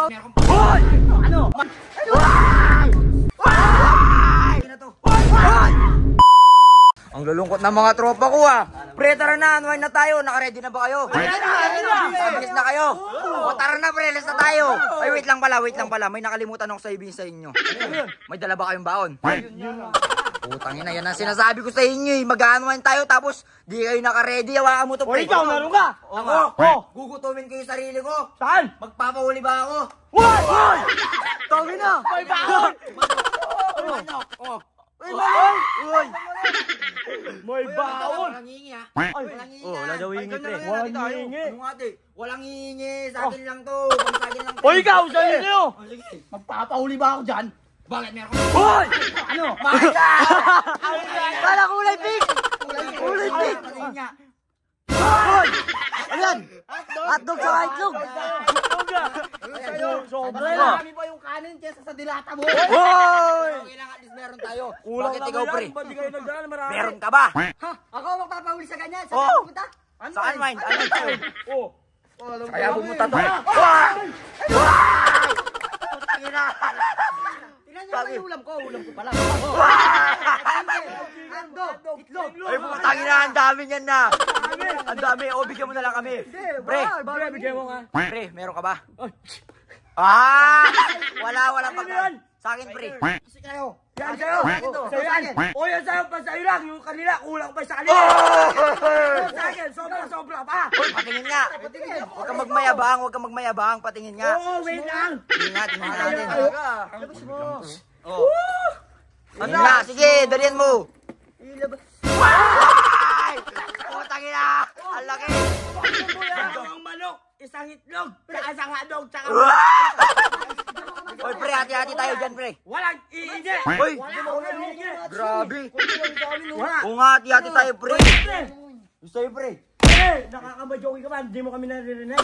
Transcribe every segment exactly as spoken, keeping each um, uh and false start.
Hoy! Ano? Hoy! Hoy! Hoy! Ang lulungkot ng mga tropa ko ah. Pre, tara na, unwind na tayo. Naka-ready na ba kayo? Sabis na kayo. O tara na pre, let's na tayo. Ay wait lang pala, wait lang pala. May nakalimutan ako sabihin sa inyo. May dala ba kayong baon? Putang ina, yan ang sinasabi ko sa inyo eh. Mag-unwind tayo tapos di kayo naka-ready. Hawakan mo to pre. O ikaw, meron ka? Ako. Oh. Gugutumin kayo sarili ko. Saan? Magpapahuli ba ako? Hoy! Hoy! Tawin na. May baon! Oh. May baon! Uy! May baon! Walang hihingi ha? Ay, Walang hihingi oh, ha? wala daw Ay, hihingi, ganun pre. na Walang natin tayo. hihingi. Ano nga, ate? Walang hihingi. Sa akin lang to. Pang sa akin lang to. O ikaw, sa'yo niyo! Oh, sige. Magpapahuli ba ako dyan? Bakit meron ko? Hoy! Ano? Bakit ka? Kala kulay pink! Kulay pink! Patingin nga. Hoy! Ano yan? Hotdog sa itlog! Sobra Mas na! marami pa yung kanin kesa sa dilata mo. Hoy! Okay lang, at least meron tayo. Kulang Bakit lang ikaw, yan. pre? Ba't di kayo nagdaan? Marami. Meron ka ba? Ha? Ako magpapahuli sa ganyan? Saan Oo. ako pupunta? Sa unwind. Unwind tayo. Oh! Kaya pumunta to. Wah! Wah! Putang ina. Tingnan nyo naman yung ulam ko. Ulam ko pala. Hotdog, itlog. Ay, putang ina. Ang dami niyan na. Ang dami. O, bigyan mo na lang kami. Pre. Pre, bigyan mo nga. Pre, meron ka ba? Ah! Wala, wala pa. yan? Sa akin, pre. Kasi kayo. Yan sa'yo! Ito. Sa'yo yan! O yan sa'yo pa sa'yo lang! Yung kanila, kulang pa sa kanila! Oh! Yung sa akin, sobra-sobra pa! Uy, patingin nga. Huwag kang magmayabang, huwag kang magmayabang. Patingin nga. Oo, wait lang! Tingin nga, tingnan natin. Labas mo. Oh. Ano nga, sige, dalian mo. Ilabas. Ay! Putang ina! Ang laki! Dalawang manok, isang itlog, tsaka isang hotdog, tsaka... Uy, pre, hati-hati tayo dyan, pre. Walang iingi! Uy! Walang iingi! Grabe! Wala! Oo nga, hati-hati tayo, pre. Pre! Gusto yun, pre. Eh! Nakakamadyoki ka ba? Hindi mo kami naririnig.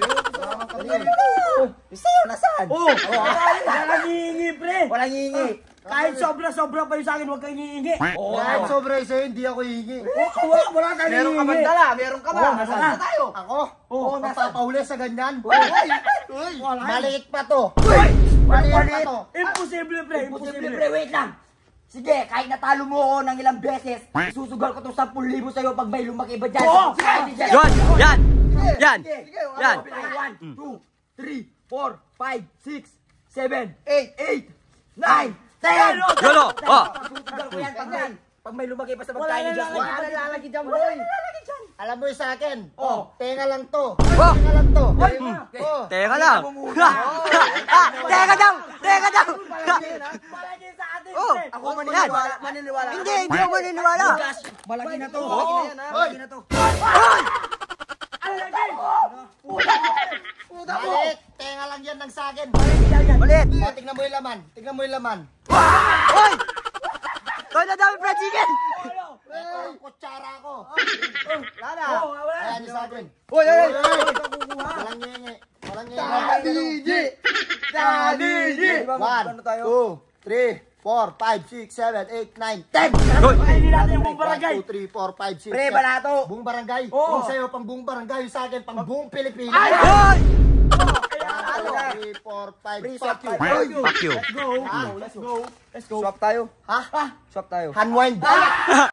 Gusto yun, nasaan? Oo! Walang iingi, pre! Walang hihingi. Kahit sobra-sobra pa yung sa akin, huwag kang iingi! Oo. Kahit sobra sa'yo, hindi ako hihingi. Wala, wala tayong Meron ka iingi! man dala, meron ka ba? Oo, Nasaan nasaan? na tayo? Ako? Oo, Magpapahuli sa ganyan? Uy! Wala. Maliit pa to. Uy! Maliit pa Maliit. to. Imposible, pre! Imposible, Imposible! pre, wait lang. Sige, kahit natalo mo ako ng ilang beses, isusugal ko itong sampu libo sa'yo pag may lumaki ba dyan. Oo! Sige, sige. Yan! Yan! Yan! Sige, Yan! one, two, three, four, five, six, seven, eight, eight, nine, ten. Yolo! Oh! Susugal ko yan pag may, pag may lumaki pa sa Wala pagkain ni na Diyos. Wala na lalaki dyan, boy. Alam mo yung sa akin? Oh. Tenga lang to. Oh. Tenga lang to. Ay, Oh. Teka lang! Tingnan mo muna. Ah, Teka daw! Teka daw! Malaki sa atin, Oh, pre. Ako yan. maniniwala. Maniniwala. Hindi, hindi ako maniniwala! Malaki na to. Oo. Malaki na yan, ha? Malaki na to. Hoy! Ano lagi? Maliit. Tenga lang yan ng sa akin. Ulit! Oh, tignan mo yung laman. Tignan mo yung laman. Hoy! Toy na dami fried chicken! Ito ang kutsara ko. Wala na. Oh, wala! Ayan yung sa akin. Uy, uy, uy. Walang nyenye. Walang nyenye. Daddy! Daddy! One, two, three, four, five, six, seven, eight, nine, ten. Hoy! Hindi natin yung buong barangay! one, two, three, four, five, six, Pre, seven. balato. Buong barangay. Oo. Yung sa'yo, pang buong barangay. Yung sa akin, pang buong Pilipinas. Ay! Hoy! one, two, three, four, five, Pre, fuck swap you. tayo. Fuck you! Let's go. Ah, Let's go. Let's go. Swap tayo. Ha? Swap tayo. Unwind.